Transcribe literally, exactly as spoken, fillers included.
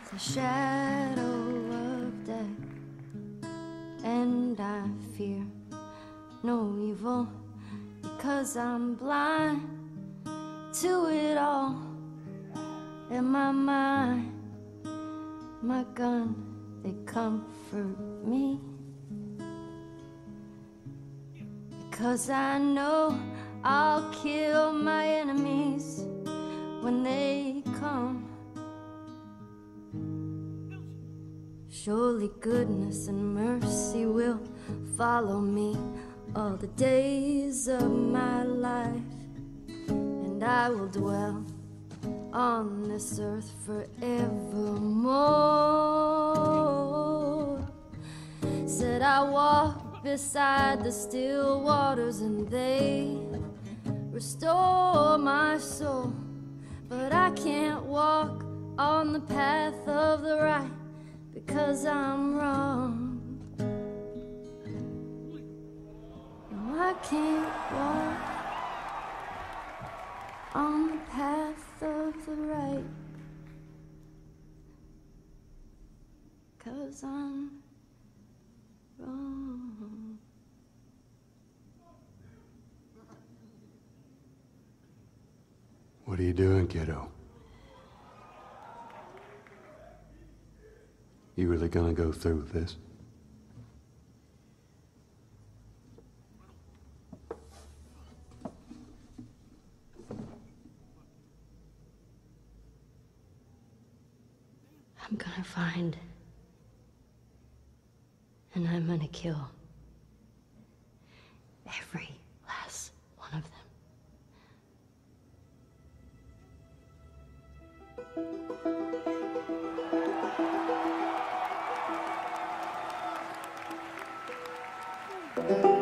the shadow of death, and I fear no evil because I'm blind to it all. In my mind, my gun, they comfort me, because I know I'll kill my enemies when they come. Surely goodness and mercy will follow me all the days of my life, and I will dwell on this earth forevermore. Said I walk beside the still waters and they restore my soul, but I can't walk on the path of the right because I'm wrong. No, I can't walk on the path of the right, 'cause I'm wrong. What are you doing, kiddo? You really gonna go through with this? I'm gonna find, and I'm gonna kill every last one of them.